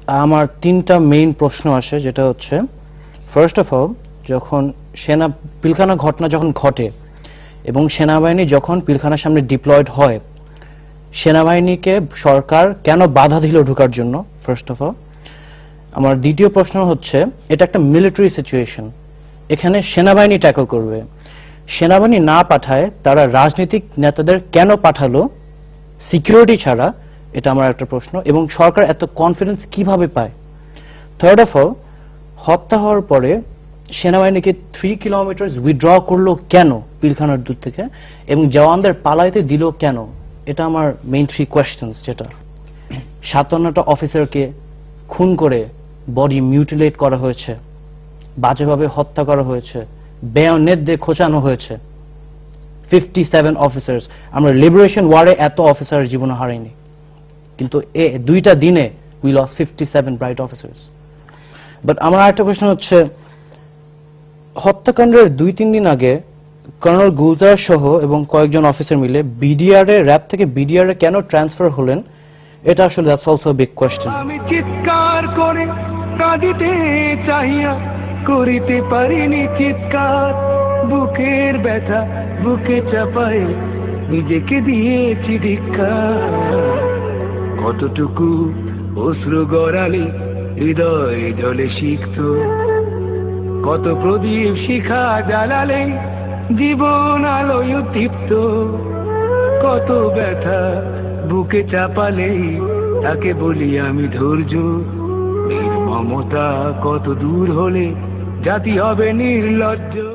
আমার তিনটা মেইন প্রশ্ন আসে, যেটা হচ্ছে ফার্স্ট অফ অল, যখন পিলখানা ঘটনা যখন ঘটে এবং সেনাবাহিনী যখন পিলখানার সামনে ডিপ্লয়েড হয়, সেনাবাহিনীকে সরকার কেন বাধা দিল ঢোকার জন্য? First of all. আমার দ্বিতীয় প্রশ্ন হচ্ছে, এটা একটা মিলিটারি সিচুয়েশন, এখানে সেনাবাহিনী ট্যাকল করবে, সেনাবাহিনী না পাঠায় তারা রাজনৈতিক নেতাদের কেন পাঠালো সিকিউরিটি ছাড়া? এটা আমার একটা প্রশ্ন। এবং সরকার এত কনফিডেন্স কিভাবে পায়? থার্ড অফ অল, হত্যা হওয়ার পরে সেনাবাহিনীকে 3 কিলোমিটার উইথড্র করলো কেন পিলখানার দূর থেকে, এবং জওয়ানদের পালাইতে দিল কেন? এটা আমার মেইন 3 কোয়েশ্চেন্স। যেটা 57টা অফিসারকে খুন করে বডি মিউটিলেট করা হয়েছে, বাজেভাবে হত্যা করা হয়েছে, বেয়নেট দিয়ে খোঁচানো হয়েছে 57 অফিসার্স। আমরা লিবারেশন ওয়ারে এত অফিসার জীবন হারাইনি, কিন্তু এই 2টা দিনে we loss 57 bright officers. But আমার আরেকটা প্রশ্ন হচ্ছে, হত্যাকাণ্ডের 2-3 দিন আগে কর্নেল গুলজার সহ এবং কয়েকজন অফিসার মিলে বিডিআর এর র‍্যাব থেকে বিডিআর এ কেন ট্রান্সফার হলেন? এটা আসলে that's also a big question. আমি চিৎকার করে কাঁদিতে চাহিয়া করিতে পারিনি চিৎকার, বুকের ব্যথা বুকে চাপাই নিজেকে দিয়েছি ধিক্কার। কতটুকু অশ্রু গড়ালে হৃদয় জলে সিক্ত, কত প্রদীপ শিখা জ্বালালে জীবন আলোয় দীপ্ত, কত ব্যথা বুকে চাপালে তাকে বলি আমি ধৈর্য। নির্মমতা কত দূর হলে জাতি হবে নির্লজ্জ।